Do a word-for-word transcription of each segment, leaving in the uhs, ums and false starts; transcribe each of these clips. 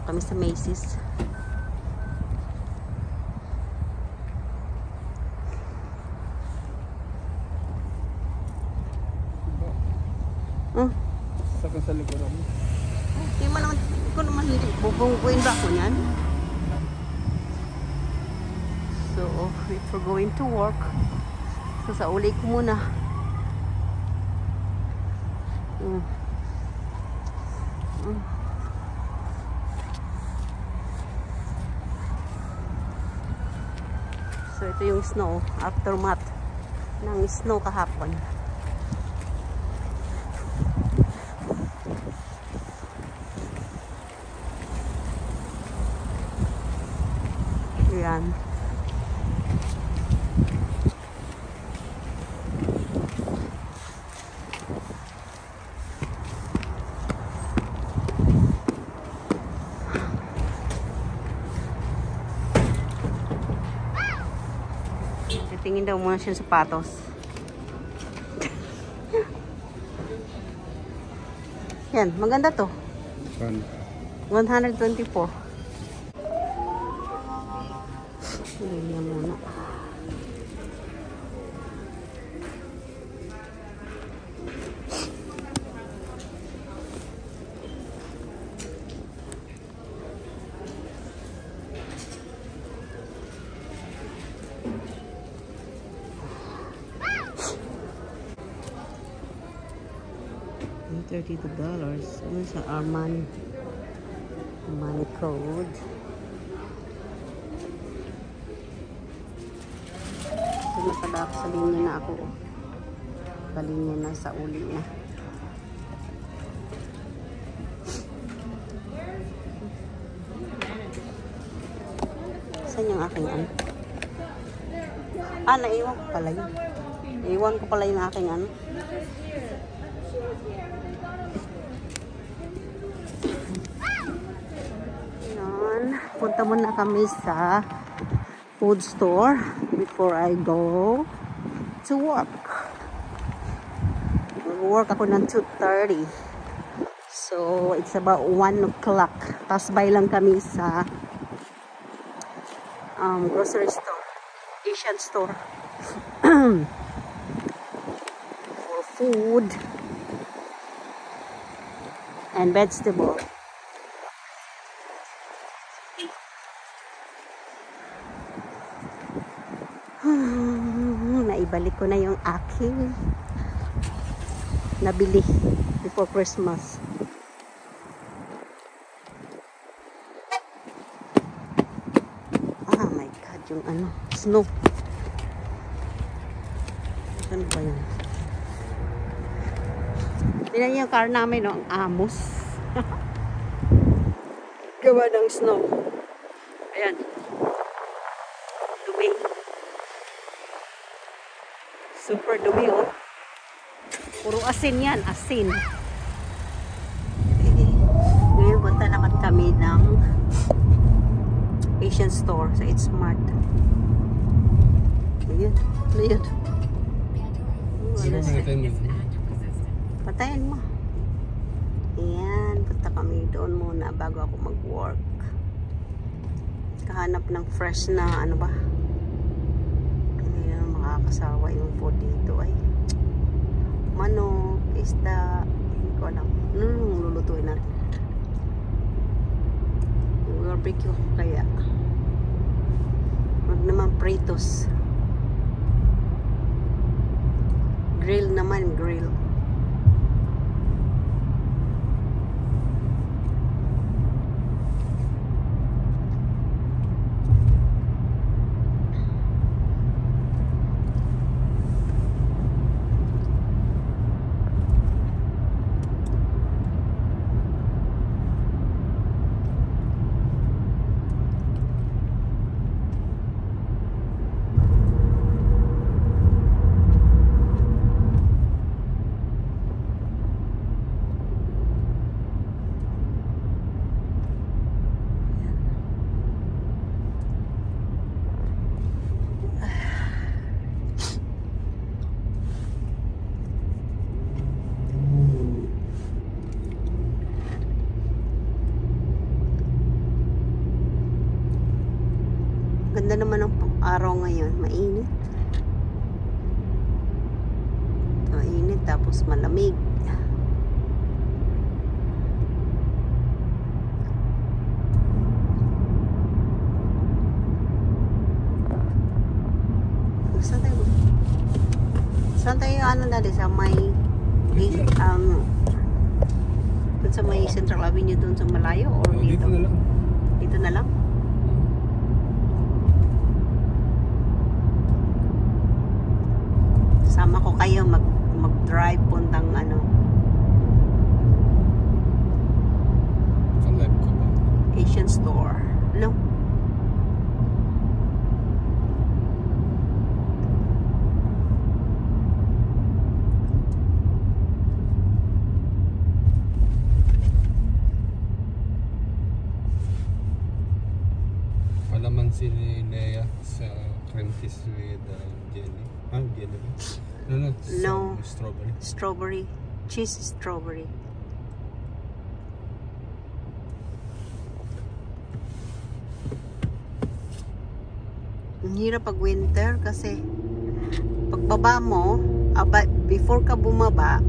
kami sa Macy's. Hmm? Saka sa likuran. Hindi man naman, ko naman hindi. Bubungguin ba ako niyan? So, if we're going to work, so sa uli ko muna. Hmm. Hmm. So, ito yung snow, aftermath ng snow kahapon. Ayan. Titingin daw muna siya sa sapatos. Yan, maganda to. one twenty-four. Hindi niya muna. thirty-two dollars. Ano sa Armani? Armani code. So, nakadap sa linya na ako. Palinya na sa uli na. Saan yung aking ano? Ah, naiwan ko pala yun. Naiwan ko pala yung aking ano. Punta muna kami sa food store before I go to work. Mag-work ako ng two thirty. So, it's about one o'clock. Pasbay lang kami sa um, grocery store. Asian store. For food and vegetable. Naibalik ko na yung aking nabili before Christmas. Oh my God, yung ano, snow. Ano ba yun? Tignan niyo yung car namin, no? Ang amos. Gawa ng snow. Ayan. Dumi. Super dumi, oh. Puro asin yan, asin. Okay. Ngayon, punta naman kami ng Asian store sa It's Smart. Ayan. Ayan. Patayin mo. Ayan. Punta kami doon muna bago ako mag-work. Kahanap ng fresh na ano ba? Makakasawa yung food dito ay manok, isda, hindi ko alam. Ano nung lulutuin natin? Barbecue kaya. Wag naman pritos. Grill naman, grill. Ganda naman ang araw ngayon. Mainit. Mainit tapos malamig. Saan tayo? Saan tayo ano dali? Sa may um, dun sa may Central Avenue dun sa malayo or Oh, dito? dito na lang. Dito na lang? Sama ko kayo mag mag-drive puntang ano. Sa live ko ba? Asian store. No? Palaman si Lea sa cream cheese with uh, jelly. Ah, jelly ba? No, no. No. Sa strawberry. Strawberry. Cheese strawberry. Ang hirap pag winter kasi pagbaba mo, aba, before ka bumaba,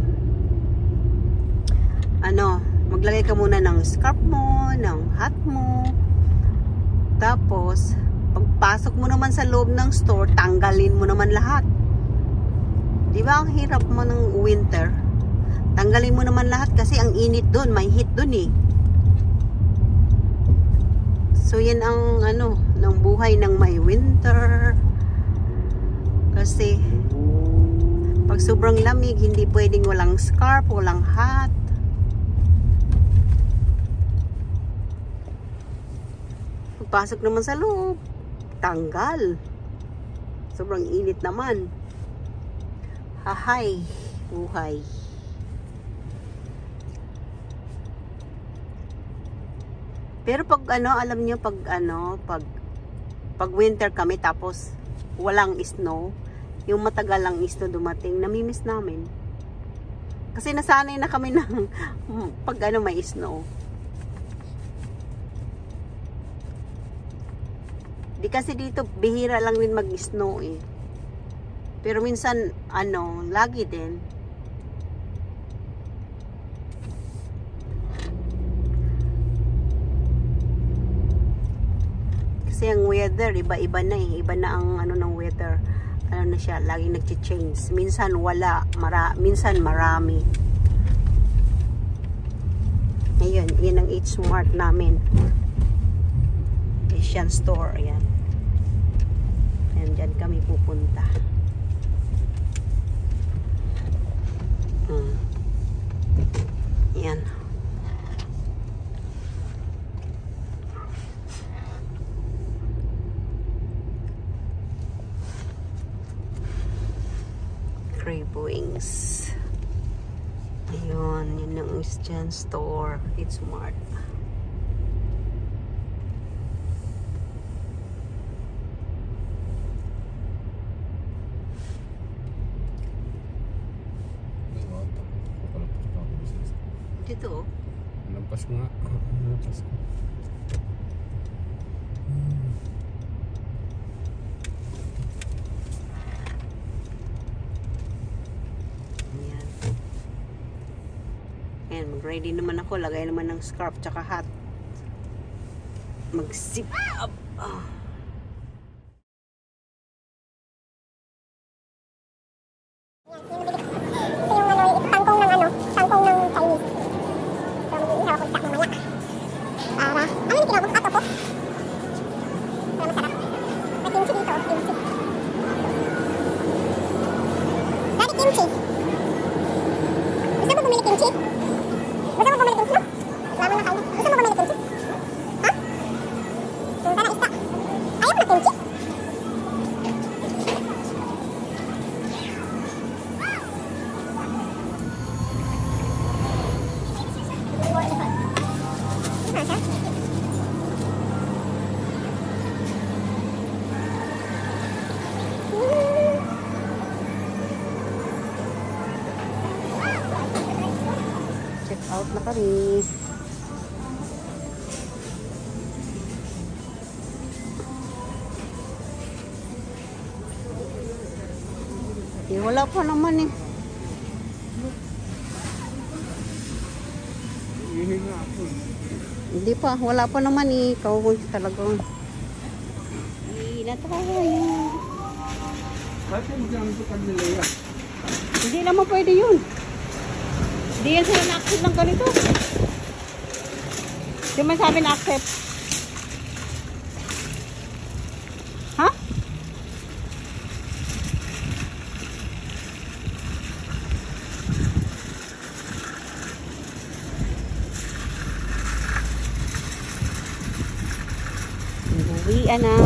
ano, maglagay ka muna ng scarf mo, ng hat mo. Tapos, pagpasok mo naman sa loob ng store, tanggalin mo naman lahat. Di ba ang hirap mo ng winter? Tanggalin mo naman lahat kasi ang init doon, may heat doon eh. So yan ang ano, ng buhay ng may winter. Kasi pag sobrang lamig, hindi pwedeng walang scarf, walang hat. Pagpasok naman sa loob, tanggal. Sobrang init naman. Hahay, buhay. Pero pag ano, alam niyo pag ano, pag pag winter kami tapos walang snow, yung matagal lang snow dumating, namimiss namin. Kasi nasanay na kami ng pag ano may snow. Di kasi dito bihira lang din mag-snow eh. Pero minsan ano, lagi din. Kasi ang weather, iba-iba na eh. Iba na ang ano ng weather. Ano na siya, laging nag-change. Minsan wala, mara, minsan marami. Ayun, yan ang H Mart namin. Asian store, ayan. Ayan, dyan kami pupunta. Hmm. Ayan. Crave wings. Ayun, yun ang Asian store. It's smart. Dito oh. Lampas ko nga. Lampas ko. Ayan, mag-ready naman ako. Lagay naman ng scarf tsaka hat. Mag-zip up. Oh. Out na kami. Wala pa naman eh. Hihinga ako. Hindi pa, wala pa naman eh. Ikaw talagang. Hindi na tayo. Bakit hindi naman ito pag nila yan? Hindi naman pwede yun. Hindi yan sila na-accept ng ganito. Di man sabi na-accept. Ha? Uwian na.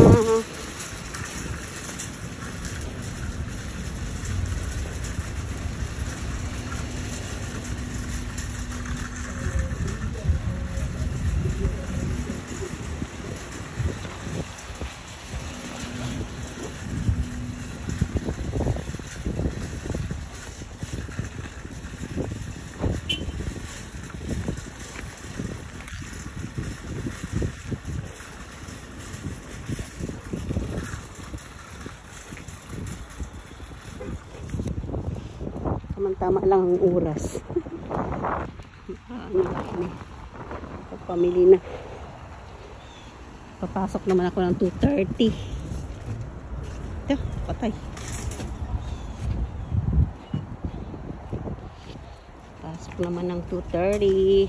Tama lang ang oras. Ano ba ini? Pamili na. Papasok naman ako ng two thirty. Ito, patay. Pasok naman ng two thirty.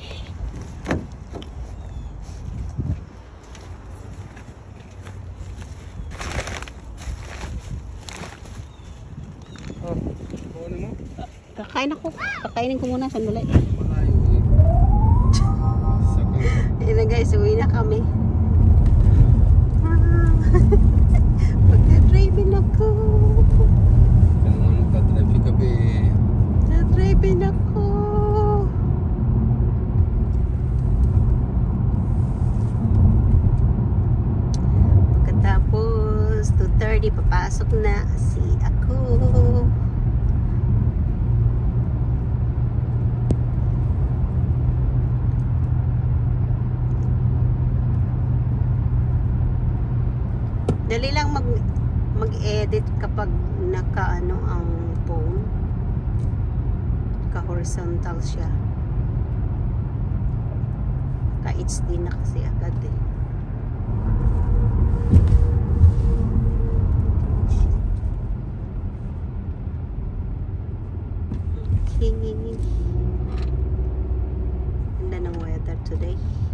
Oh, ano mo? Kakain ako. Kakainin ko muna. Sandali. Malayo eh. Saka. Ayun na guys. Uwi na kami. Pagka-driving ako. Kaya nga nagka-drive ka be. Pagka-driving ako. Pagkatapos two thirty papasok na si ako. Dali lang mag mag-edit kapag naka-ano ang phone. Ka-horizontal siya. Ka-H D na kasi agad eh. Okay. Ganda ng weather today.